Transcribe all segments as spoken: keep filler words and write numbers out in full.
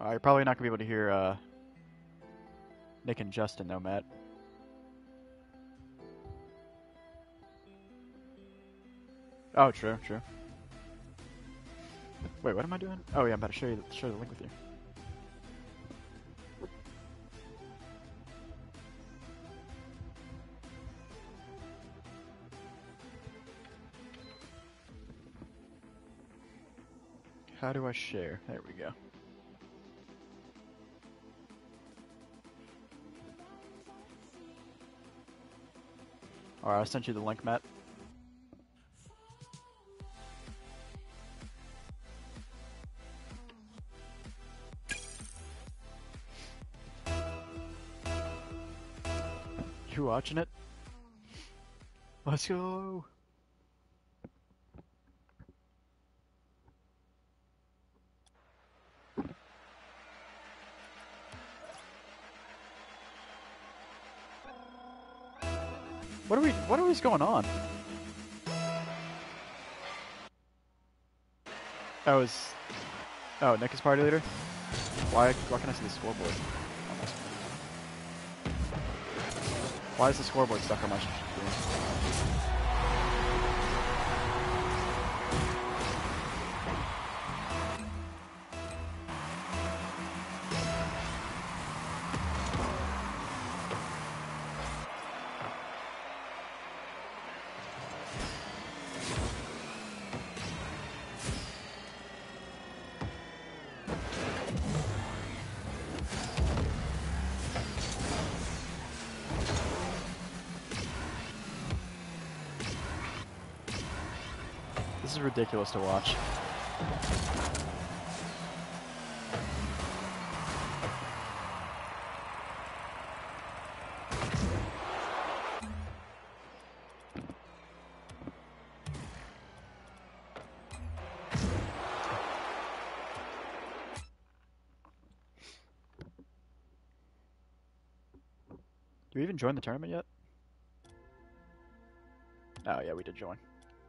Uh, you're probably not gonna be able to hear uh, Nick and Justin though, Matt. Oh, true, true. Wait, what am I doing? Oh yeah, I'm about to show you share the link with you. How do I share? There we go. Alright, I sent you the link, Matt. You watching it? Let's go! What are we, what is going on? That was, oh, Nick is party leader? Why, why can I see the scoreboard? Why is the scoreboard stuck on my screen? This is ridiculous to watch. Do we even join the tournament yet? Oh yeah, we did join.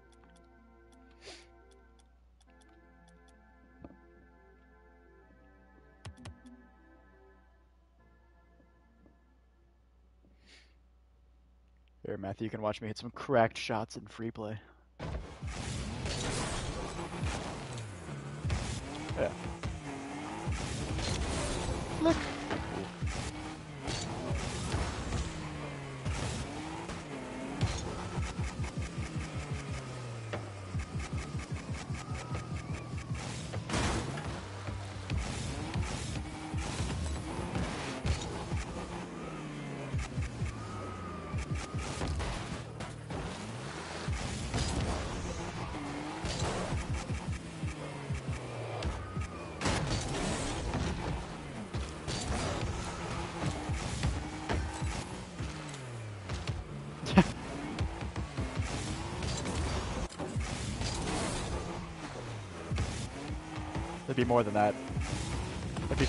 Here, Matthew, you can watch me hit some cracked shots in free play. Yeah. Look. It'd be more than that. It'd be...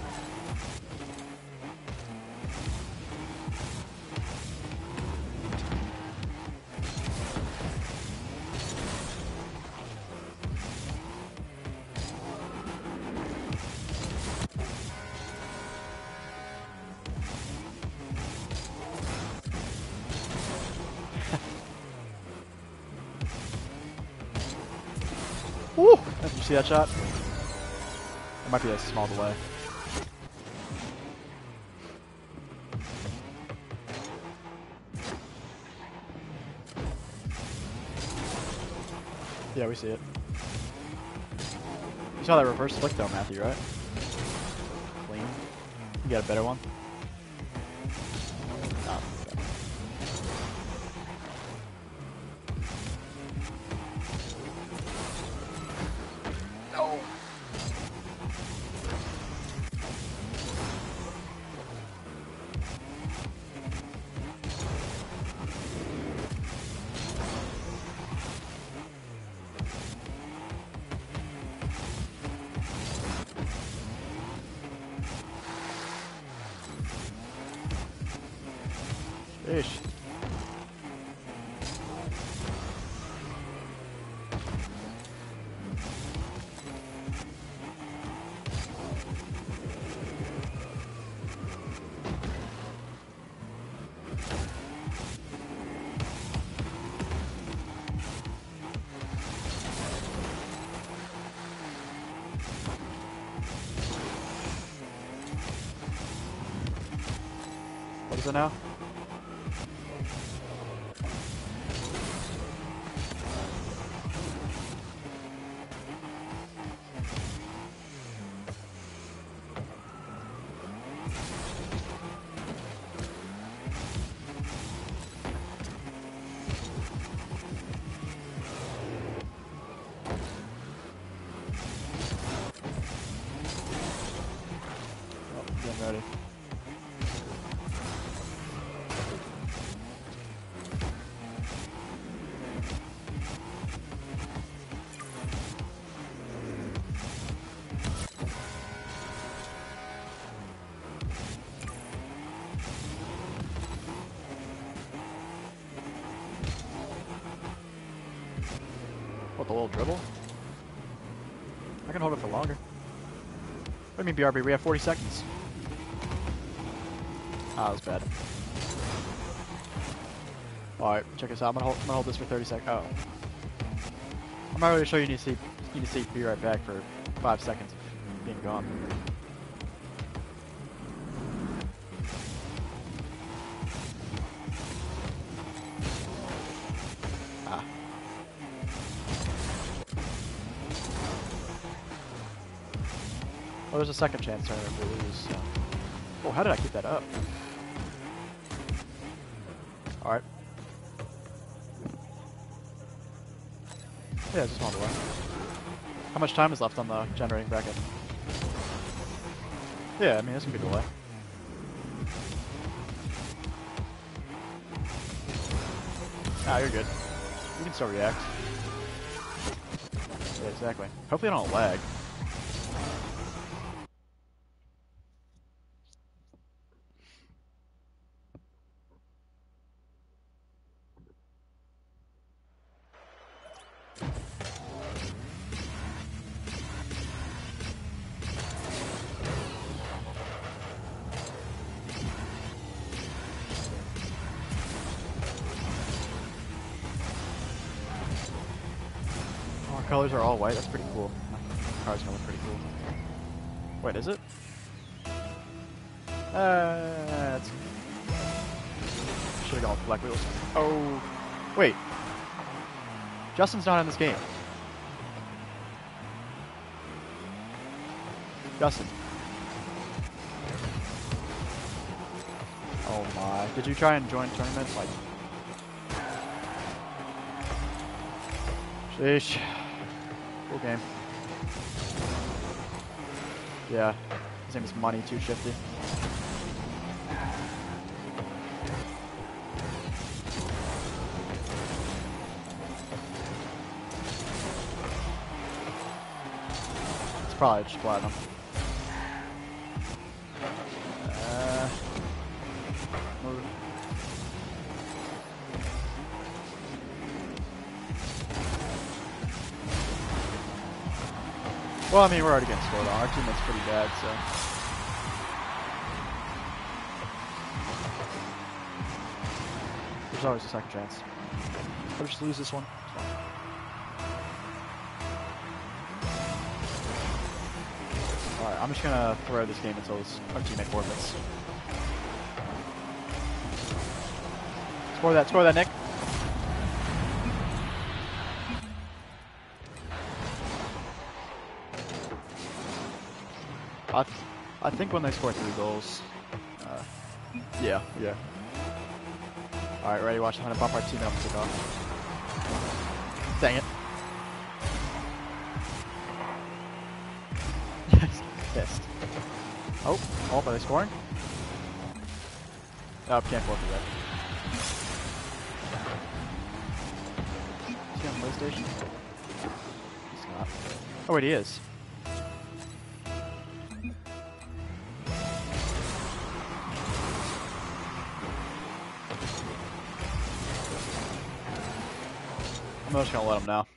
Woo! Did you see that shot? It might be a small delay. Yeah, we see it. You saw that reverse flick though, Matthew, right? Clean. You got a better one? Oh, okay. No! Ish. What is it now? Oh, getting ready. What, the little dribble? I can hold it for longer. What do you mean, B R B? We have forty seconds. Ah, that was bad. Alright, check this out. I'm gonna hold, I'm gonna hold this for thirty seconds. Oh. I'm not really sure you need to see, you need to see be right back for five seconds of being gone. Ah. Well, there's a second chance turn if we lose. So. Oh, how did I keep that up? Alright. Yeah, just one delay. How much time is left on the generating bracket? Yeah, I mean, this can be a delay. Ah, you're good. You can still react. Yeah, exactly. Hopefully I don't lag. Our colors are all white. That's pretty cool. My car's gonna look pretty cool. Wait, is it? Uh, it's... Should have gone with black wheels. Oh, wait. Justin's not in this game. Justin. Oh my. Did you try and join tournaments? Like... Sheesh. Cool game. Yeah. His name is Money Too Shifty. It's probably just platinum. Uh, move. Well, I mean, we're already getting scored on. Our teammate's pretty bad, so. There's always a second chance. I'll just lose this one. Alright, I'm just gonna throw this game until our teammate forfeits. Score that, score that, Nick. I, th I think when they score three goals, uh, yeah, yeah. All right, ready? Watch. I'm gonna bump our team up to go. Dang it! Pissed. Oh, oh, are they scoring? Oh, can't go through that. Is he on PlayStation? He's not. Oh wait, he is. I'm just gonna let him know.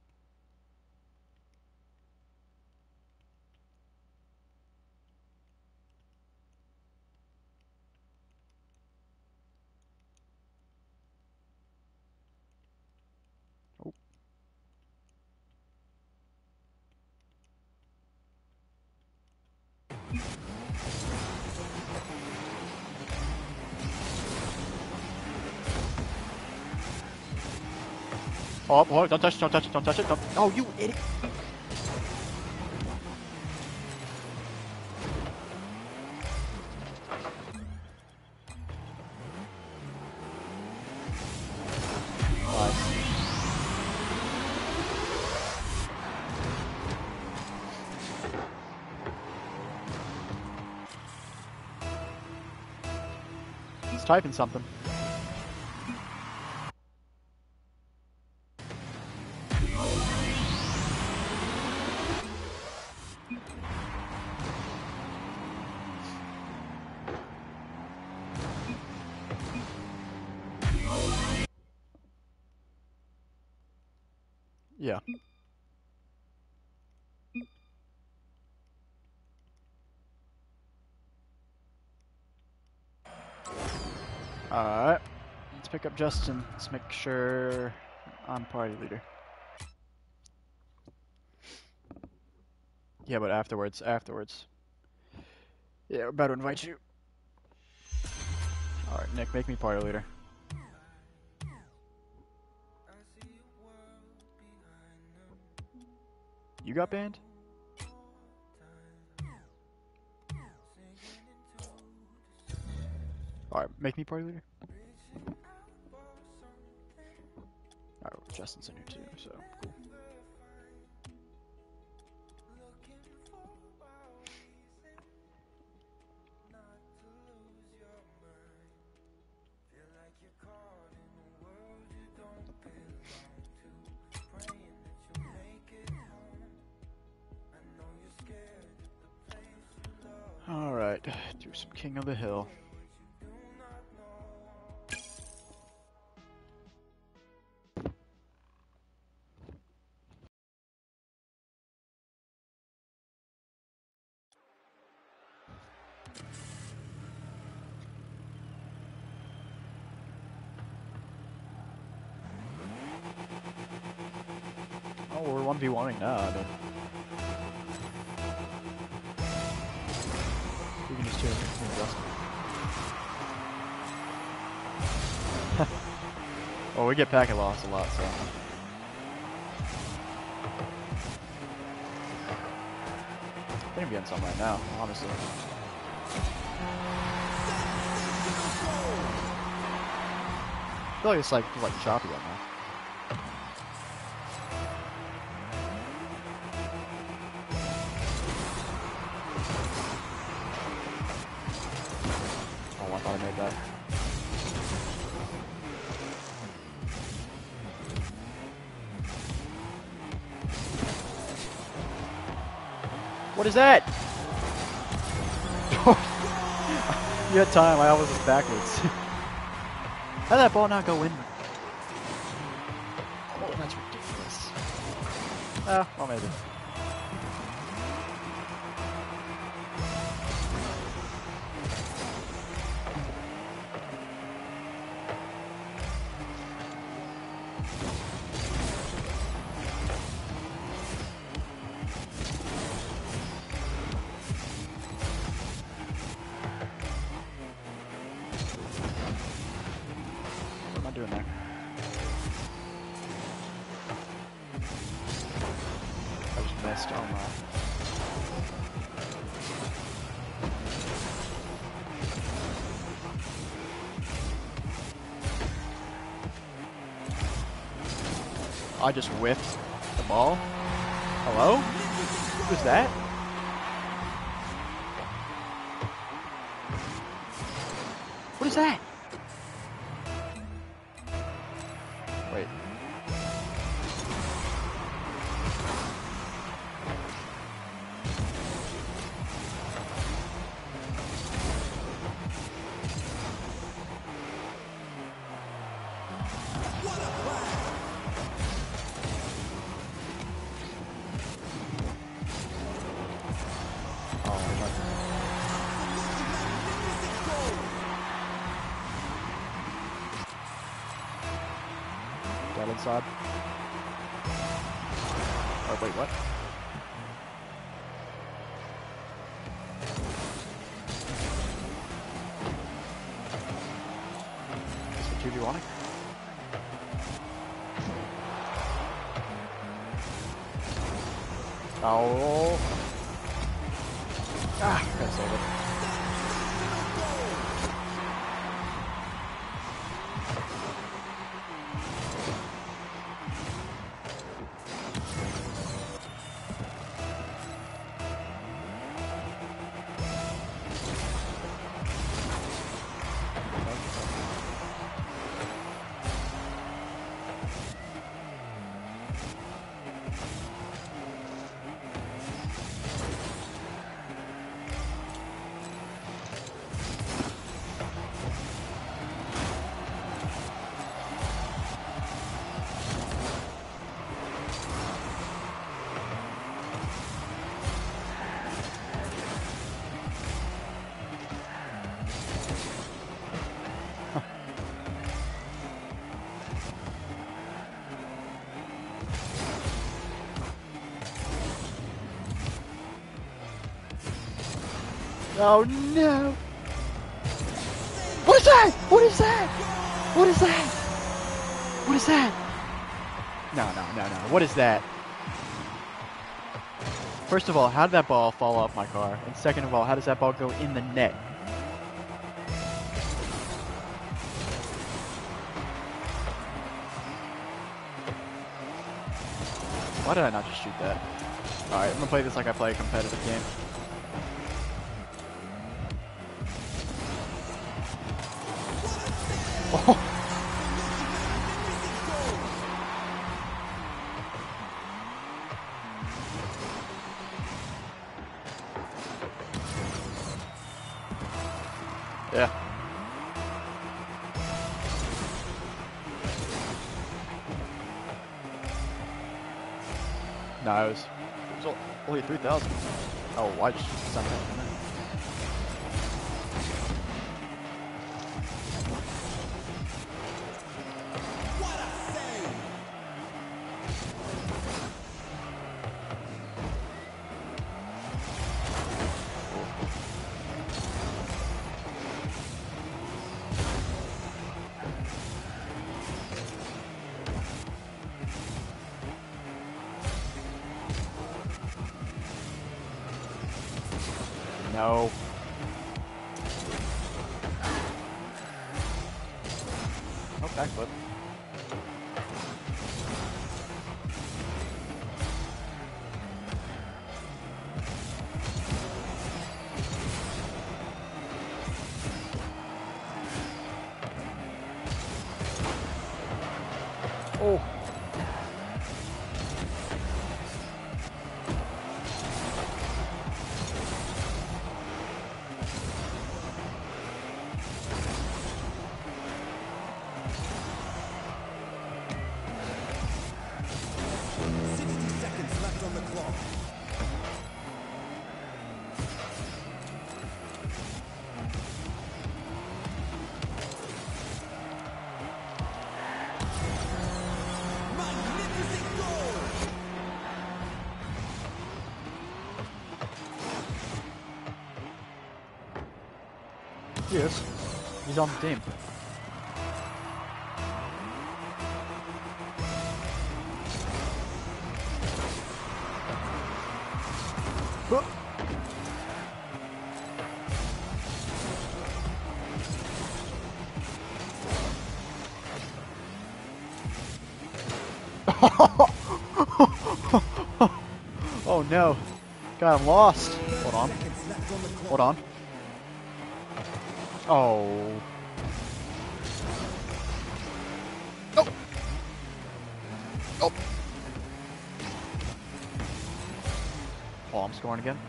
Oh. Oh, oh, don't touch it, don't touch it, don't touch it, don't. Oh, you idiot. Nice. Typing something. Yeah. Alright. Let's pick up Justin. Let's make sure I'm party leader. Yeah, but afterwards, afterwards. Yeah, we're about to invite you. Alright, Nick, make me party leader. You got banned? Alright, make me party leader. Alright, Justin's in here too, so cool. Alright, do some King of the Hill. Oh, we're one v one-ing now, I mean. We can just do it. Well, we get packet loss a lot, so. I think I'm getting some right now, honestly. I feel like it's like, it's like choppy right now. Oh, I thought I made that. What is that? You had time, I always was backwards. How did that ball not go in? Oh, that's ridiculous. Ah, well maybe. I just whiffed the ball. Hello? What was that? What is that? Wait. Inside. Oh, wait, what? Is it two v one? Oh. Ah, gotta save it. Oh no! What is that? What is that? What is that? What is that? No, no, no, no. What is that? First of all, how did that ball fall off my car? And second of all, how does that ball go in the net? Why did I not just shoot that? Alright, I'm gonna play this like I play a competitive game. Oh. Yeah. No, it was, it was only three thousand. Oh, I just sent that. No. Oh, backflip. Oh. Yes. He's on the team. Oh no. God, I'm lost. Hold on. Hold on. Oh. Oh. Oh. Oh, I'm scoring again.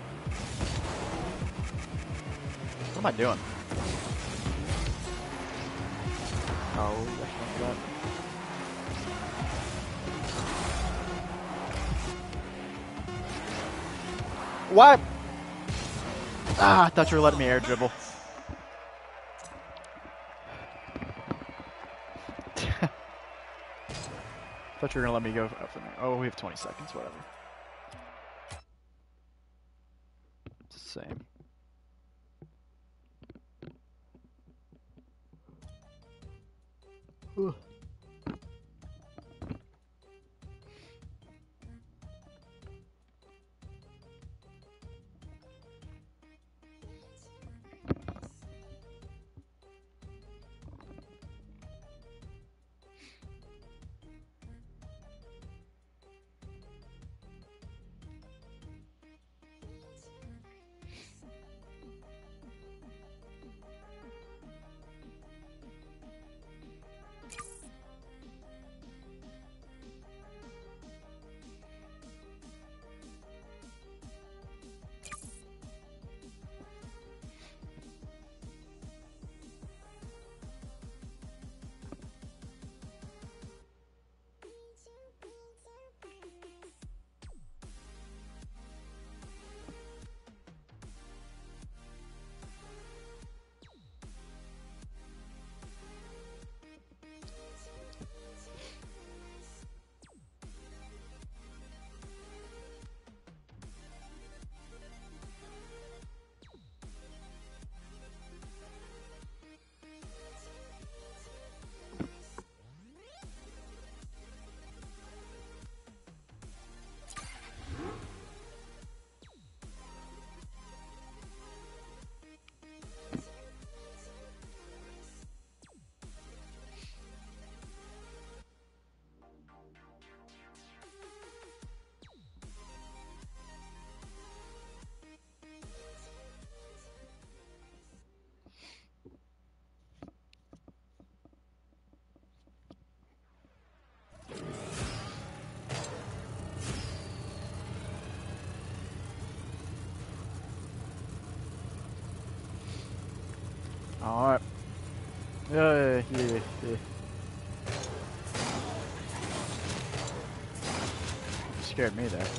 What am I doing? Oh, I should that. What? Ah, I thought you were letting me air dribble. Thought you were gonna let me go for me. Oh, we have twenty seconds, whatever. It's the same. Ugh. Yeah, yeah, yeah. You scared me there.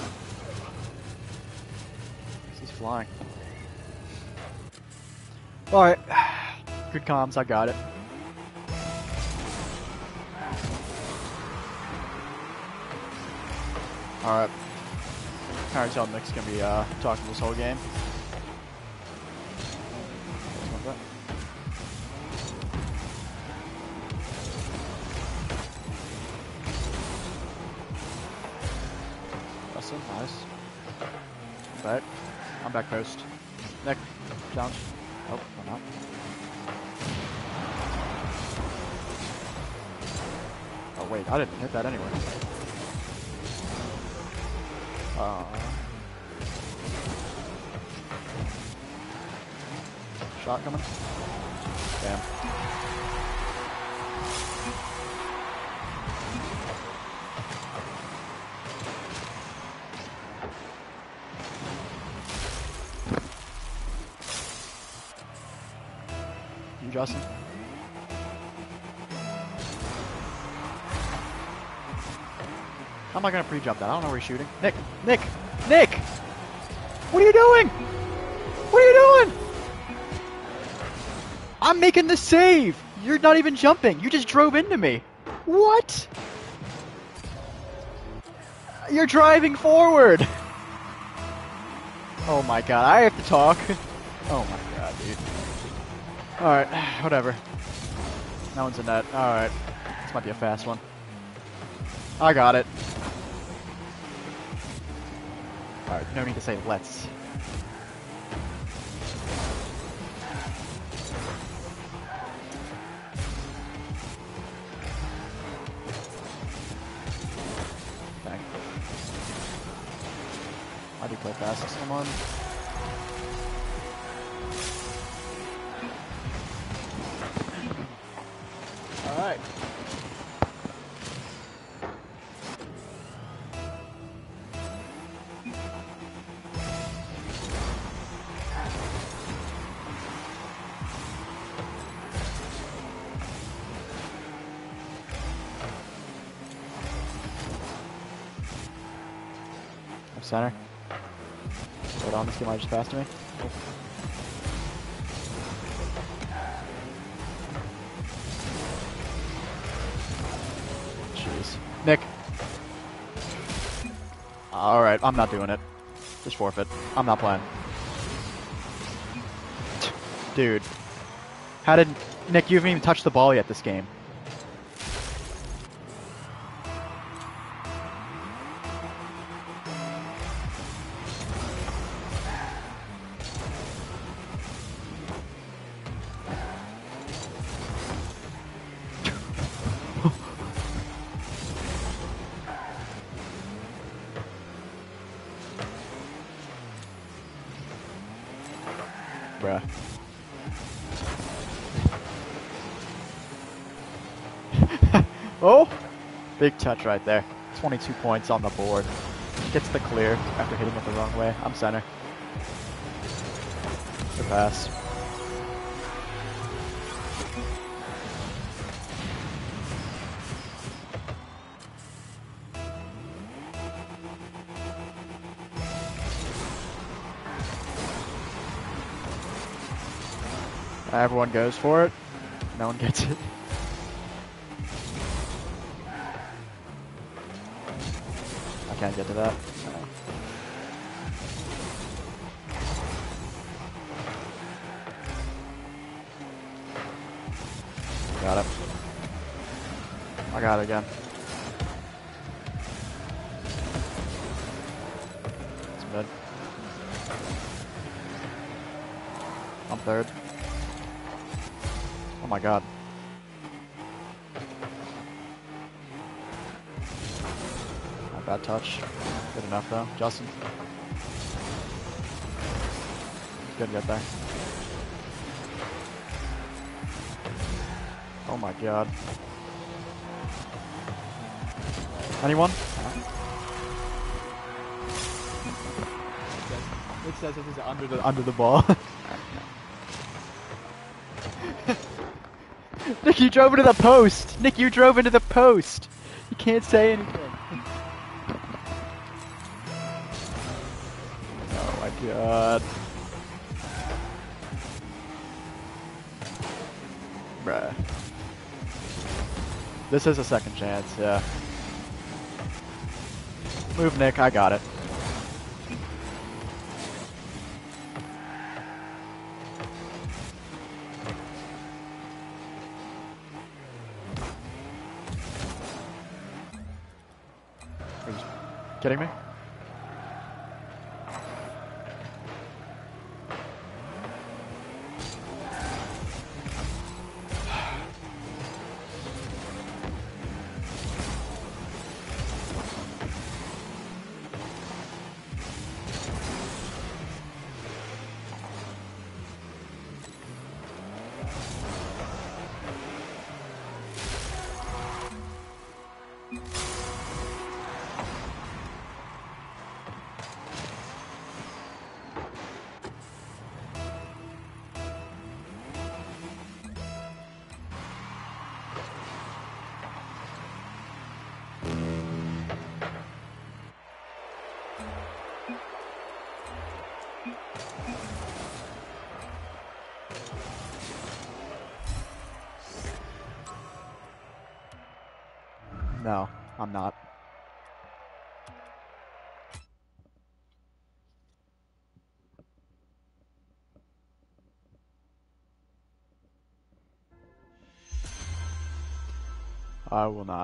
He's flying. Alright. Good comms, I got it. Alright. I already tell Nick's gonna be uh, talking this whole game. Justin, nice. I'm back. I'm back post. Nick, challenge. Oh, I'm not. Oh wait, I didn't hit that anyway. Uh, shot coming. Damn. You, Justin? How am I gonna pre-jump that? I don't know where he's shooting. Nick! Nick! Nick! What are you doing? What are you doing? I'm making the save! You're not even jumping. You just drove into me. What? You're driving forward. Oh my god, I have to talk. Oh my god, dude. Alright, whatever. That one's a net. Alright. This might be a fast one. I got it. Alright, no need to say let's. Dang. I do play fast with someone. Alright. Center. Hold on, this guy might just pass to me. Cool. Jeez. Nick. Alright, I'm not doing it. Just forfeit. I'm not playing. Dude. How did... Nick, you haven't even touched the ball yet this game. Bruh. Oh! Big touch right there. twenty-two points on the board. Gets the clear after hitting it the wrong way. I'm center. Good pass. Everyone goes for it. No one gets it. I can't get to that. No. Got it. I got it again. It's mid. I'm third. Oh my god. Not bad touch. Good enough though. Justin. Good to get there. Oh my god. Anyone? It says it is under the under the ball. Nick, you drove into the post! Nick, you drove into the post! You can't say anything. Oh my god. Bruh. This is a second chance, yeah. Move, Nick, I got it. Are you kidding me? No, I'm not. I will not.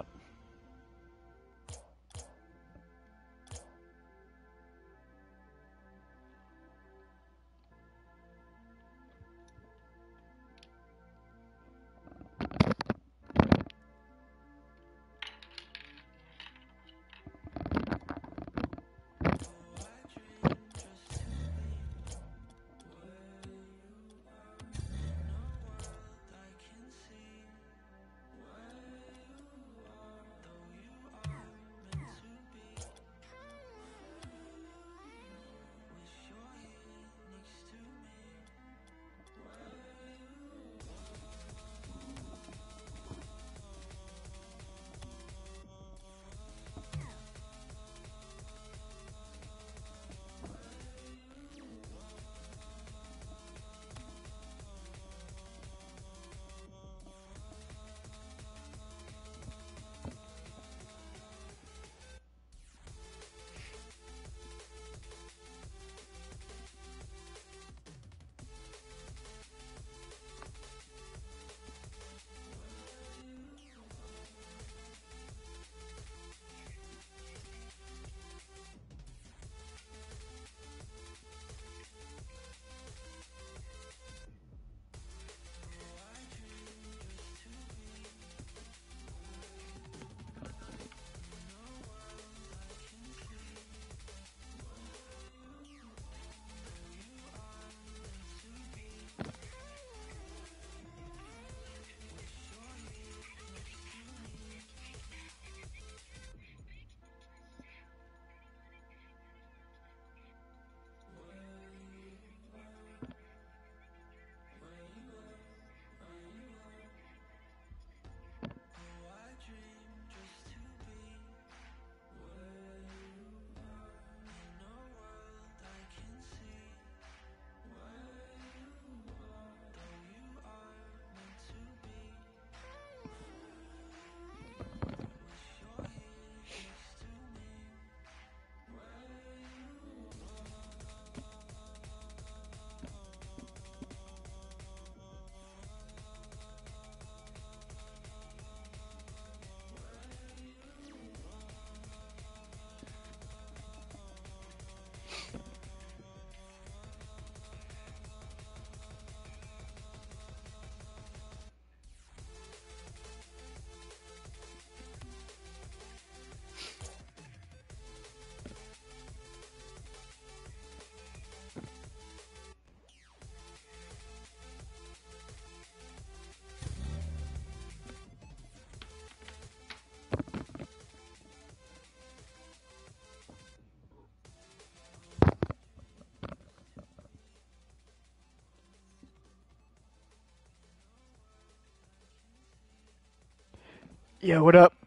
Yeah, what up?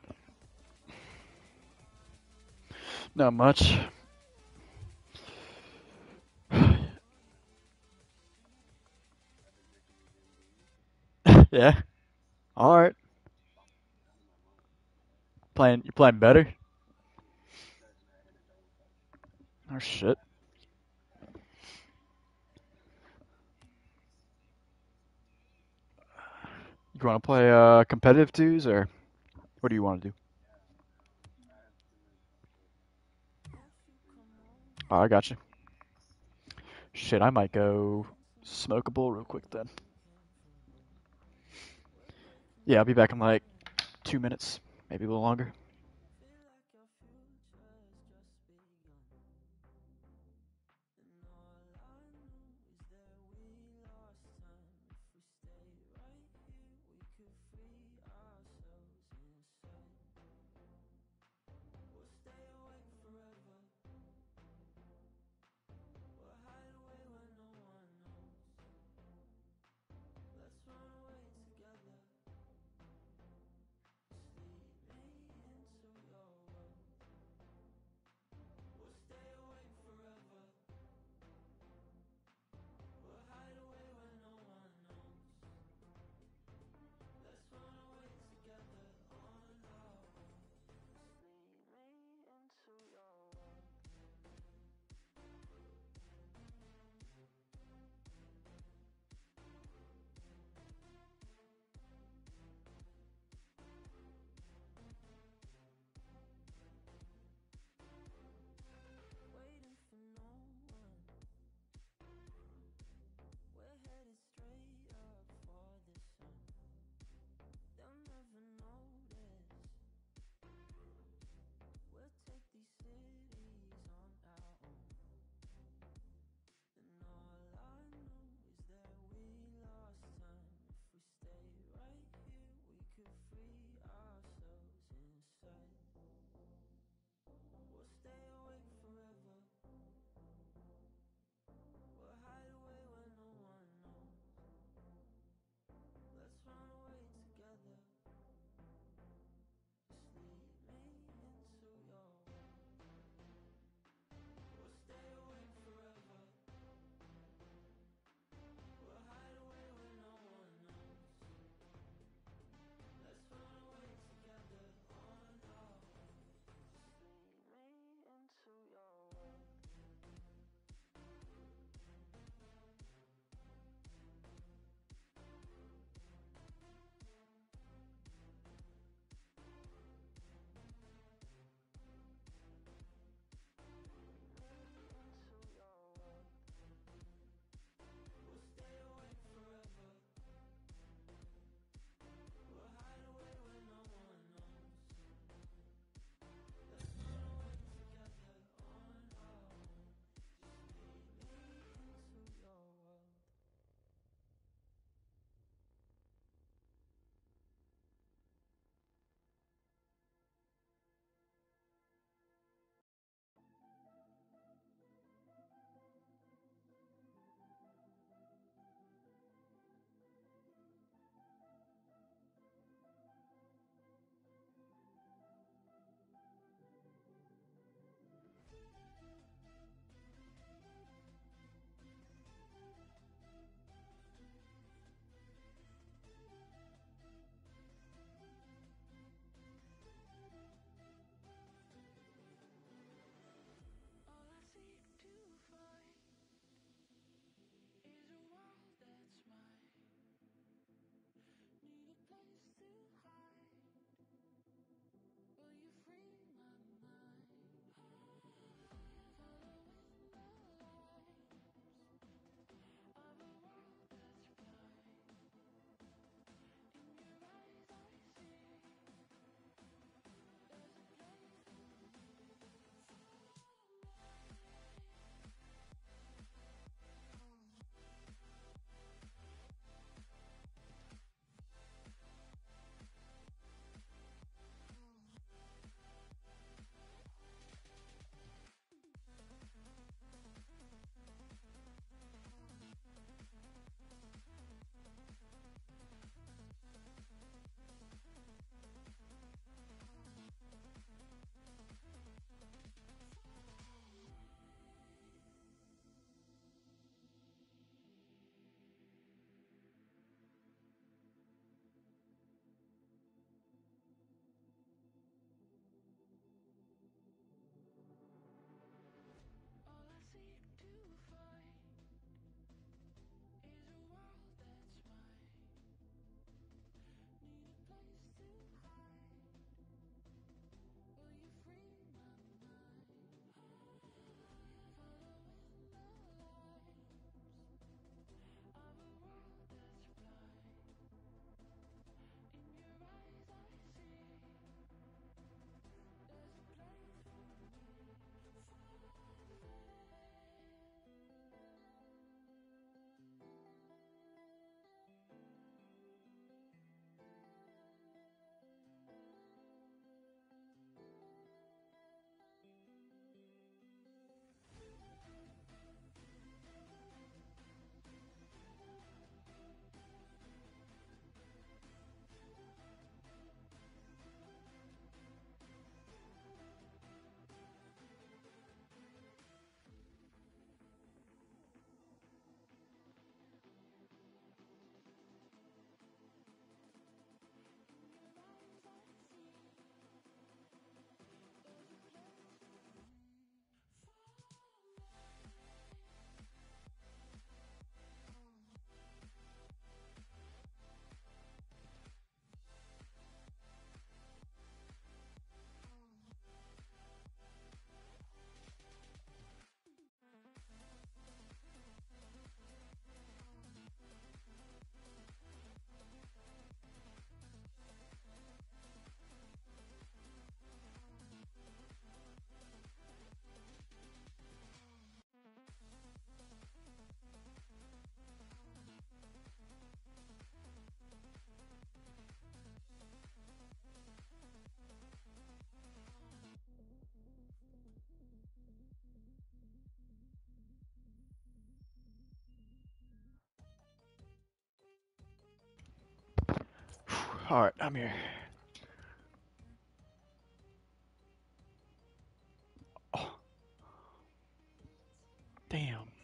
Not much. Yeah. All right. Playing. You playing better? Oh shit. You want to play uh competitive twos or what do you want to do? Oh, I got you. Shit, I might go smoke a bowl real quick then. Yeah, I'll be back in like two minutes, maybe a little longer. Alright, I'm here. Oh. Damn.